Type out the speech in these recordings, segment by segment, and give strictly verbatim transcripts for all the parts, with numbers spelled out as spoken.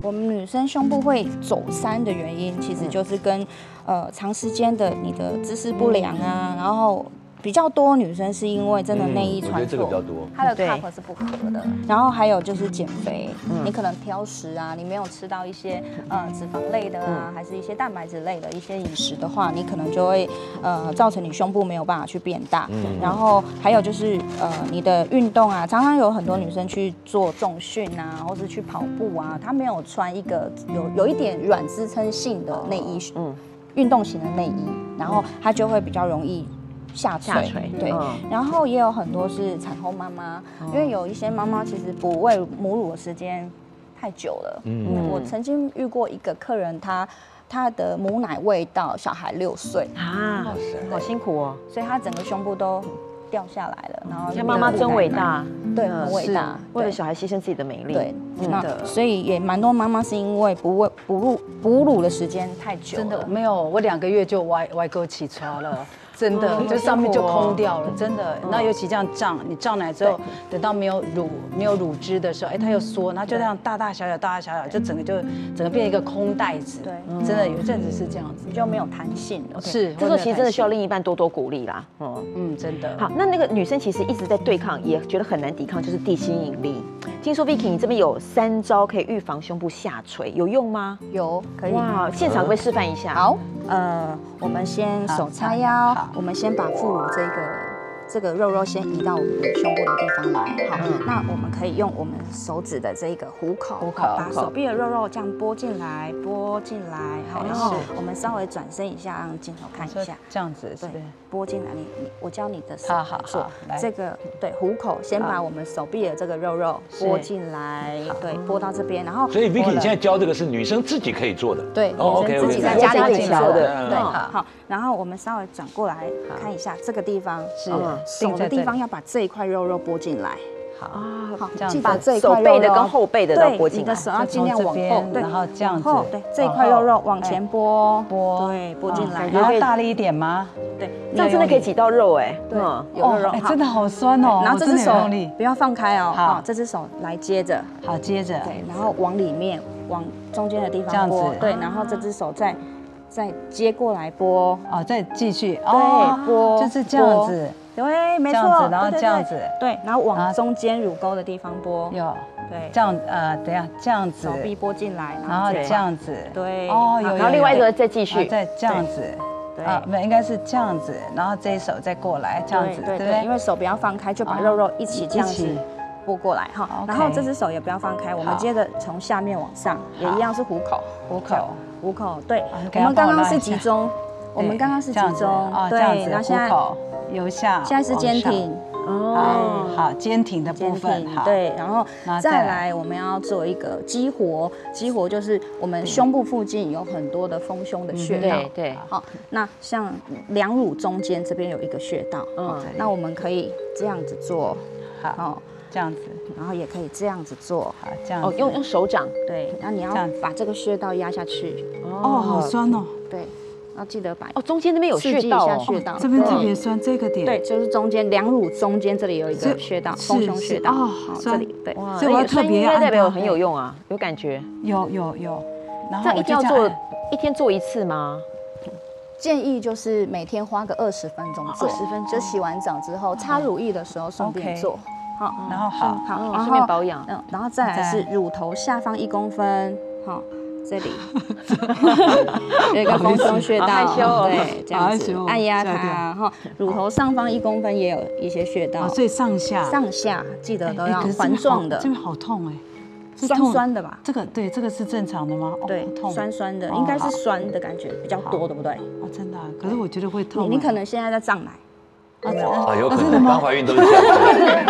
我们女生胸部会走山的原因，其实就是跟呃长时间的你的姿势不良啊，然后。比较多女生是因为真的内衣穿错，它的 cup 是不合的。然后还有就是减肥，你可能挑食啊，你没有吃到一些呃脂肪类的啊，还是一些蛋白质类的一些饮食的话，你可能就会呃造成你胸部没有办法去变大。然后还有就是呃你的运动啊，常常有很多女生去做重训啊，或是去跑步啊，她没有穿一个有有一点软支撑性的内衣，嗯，运动型的内衣，然后她就会比较容易。下垂，对，嗯、然后也有很多是产后妈妈，嗯、因为有一些妈妈其实不喂母乳的时间太久了。嗯，我曾经遇过一个客人，她她的母奶喂到小孩六岁啊，好辛苦哦， 所以她整个胸部都掉下来了。然后像妈妈真伟大， 对，很伟大， 为了小孩牺牲自己的美丽， 对， 真的。 所以也蛮多妈妈是因为不喂哺乳哺乳的时间太久了， 真的没有，我两个月就歪歪沟起床了。真的，就上面就空掉了，真的。那尤其这样胀，你胀奶之后，等到没有乳没有乳汁的时候，哎，它又缩，然后就这样大大小小、大大小小，就整个就整个变成一个空袋子。对，真的有一阵子是这样子， 就没有弹性了。 是， 这时候其实真的需要另一半多多鼓励啦。 嗯嗯，真的。 好，那那个女生其实一直在对抗，也觉得很难抵抗，就是地心引力。听说 Vicky 你这边有三招可以预防胸部下垂，有用吗？ 有，可以。 哇，现场可不可以示范一下？ 好，呃，我们先手叉腰，我们先把副乳这个这个肉肉先移到我们的胸部的地方来。好，嗯、那我们可以用我们手指的这个虎口，虎口把手臂的肉肉这样拨进来，拨进来。好，然后我们稍微转身一下，让镜头看一下。 这样子， 对，拨进来。你你，我教你的手做这个，对，虎口先把我们手臂的这个肉肉拨进来，对，拨到这边，然后。 所以 Vicky 你现在教这个是女生自己可以做的， 对，女生自己在家里做的，对，好。然后我们稍微转过来看一下这个地方，是手的地方要把这一块肉肉拨进来。好啊，好，记得这一块手背的跟后背的都拨进来， 你的手要尽量往后，对， 然后这样子， 对，这一块肉肉往前拨，拨，对，拨进来， 然后大力一点吗？ 对， 这样真的可以挤到肉哎， 对，有肉肉， 哎，真的好酸哦。 然后这只手不要放开哦，好，这只手来接着， 好，接着， 对，然后往里面，往中间的地方拨，对，然后这只手再。再接过来拨哦，再继续对拨， 就是这样子， 对，没错， 然后这样子， 对，然后往中间乳沟的地方拨， 有， 对， 这样呃，等下这样子， 手臂拨进来， 然后这样子， 对， 哦，有，然后另外一个再继续， 再这样子，对，啊，没应该是这样子，然后这一手再过来，这样子，对对， 因为手不要放开，就把肉肉一起这样子拨过来哈，然后这只手也不要放开，我们接着从下面往上，也一样是虎口， 虎口。 虎口对，我们刚刚是集中，我们刚刚是集中， 对， 然后现在由下， 现在是坚挺， 哦，好，坚挺的部分， 对，然后再来我们要做一个激活，激活就是我们胸部附近有很多的丰胸的穴道， 对对， 好，那像两乳中间这边有一个穴道，嗯，那我们可以这样子做， 好。这样子， 然后也可以这样子做， 好，这样哦，用用手掌， 对，然后你要把这个穴道压下去， 哦，好酸哦， 对，然后记得把哦中间那边有穴道哦， 穴道这边特别酸，这个点， 对，就是中间两乳中间这里有一个穴道，丰胸穴道，哦，这里对， 所以我要特别代表很有用啊，有感觉， 有有有， 然后一定要做一天做一次吗？ 建议就是每天花个二十分钟做， 二十分钟， 就洗完澡之后擦乳液的时候顺便做。好， 然后好， 好， 顺便保养。 嗯，然后再来是乳头下方一公分，好，这里有一个丰胸穴道，对，这样子按压它，哈，乳头上方一公分也有一些穴道， 所以上下上下记得都要环状的。 这边好痛哎， 酸酸的吧？ 这个对，这个是正常的吗？ 对，酸酸的，应该是酸的感觉比较多，对不对？ 哦，真的，可是我觉得会痛。 你可能现在在胀奶。 啊，有可能刚怀孕都是这样。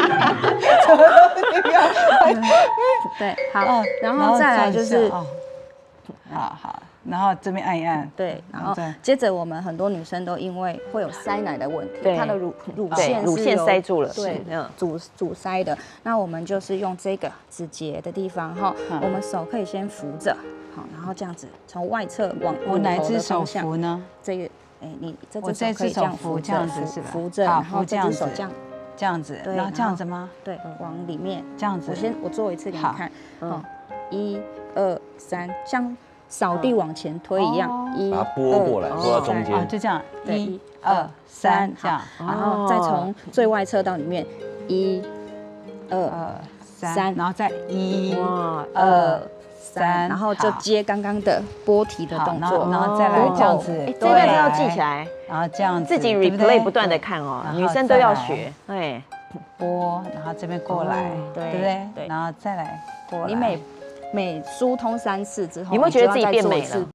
对，好，然后再来就是， 好好，然后这边按一按， 对，然后接着我们很多女生都因为会有塞奶的问题，她的乳乳腺乳腺塞住了， 对，阻阻塞的。那我们就是用这个指节的地方哈，我们手可以先扶着，好，然后这样子从外侧往我哪只手扶呢？ 这个。哎，你这只手可以这样扶，这样子是吧？扶着， 然后这只手这样， 这样子，然后这样子吗？ 对，往里面这样子。 我先我做一次给你看，嗯， 一二三，像扫地往前推一样，一把它拨过来，拨到中间， 就这样， 对， 一二三，这样， 然后再从最外侧到里面，一二三， 然后再一二三，然后就接刚刚的拨提的动作， 然后再来这样子， 这个要记起来， 然后这样子自己 replay 不断的看哦，女生都要学，哎， 拨，然后这边过来，对不对？然后再来过来， 你每每疏通三次之后， 有没有觉得自己变美了？